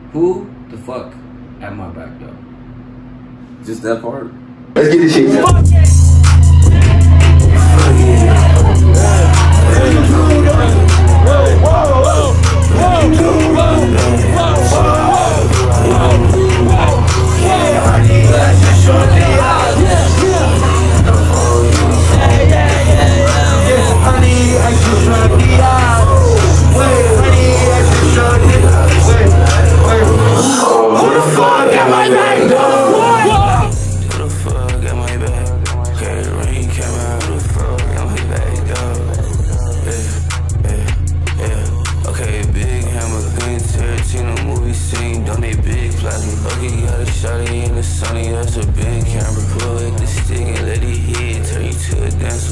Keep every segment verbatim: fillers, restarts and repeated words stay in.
Who the fuck at my back door? Just that part. Let's get this shit going. Shawty in the sunny, that's a big camera. Pull at the stick and let it hit, turn you to a dancer.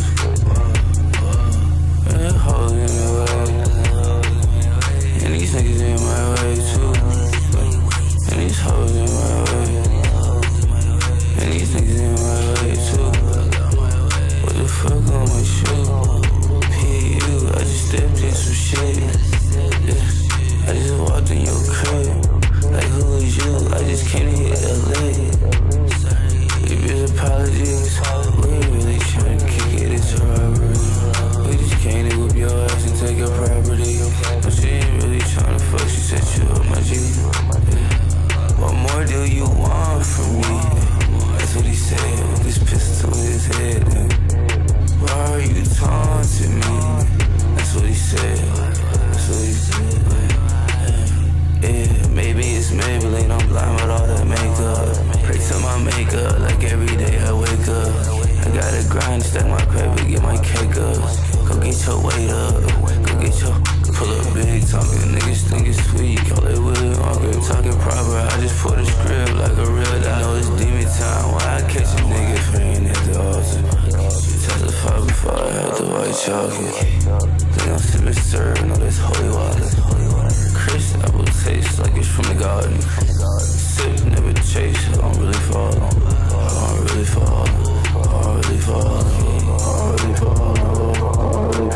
And hoes in the way, and these niggas in my way too. And these hoes in my way, and these niggas in my way too. What the fuck on my shoe? P U, I just stepped in some shit. Yeah. I just walked in your crib. Like who is you? I just came to hit L A. Give your apologies. We ain't really trying to kick it, it's a robbery. We just came to whip your ass and take your property. But she ain't really trying to fuck, she set you up, my G. What more do you want from me? That's what he said with this pistol in his head. Why are you taunting me? That's what he said. That's what he said. Yeah, maybe it's Maybelline, I'm blind with all that makeup. Pray to my makeup, like every day I wake up. I gotta grind, stack my paper, get my cake up. Go get your weight up, go get your, pull up big, talking niggas think it's sweet. Call it Willie Walker, talking proper, I just put a script like a real dog. I know it's demon time, why I catch a nigga praying at the altar. Testify before I had the white chocolate. Think I'm sipping syrup, no that's holy water. Chris apple tastes like it's from the garden. Sip, never chase, I don't really fall. I don't really fall. I don't really fall. I don't really fall. I don't really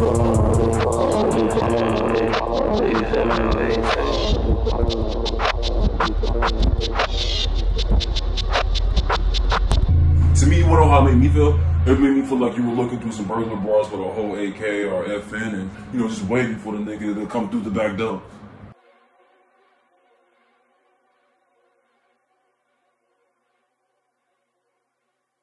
To me, you wanna know how it made me feel? It made me feel like you were looking through some burglar bars with a whole A K or F N and, you know, just waiting for the nigga to come through the back door.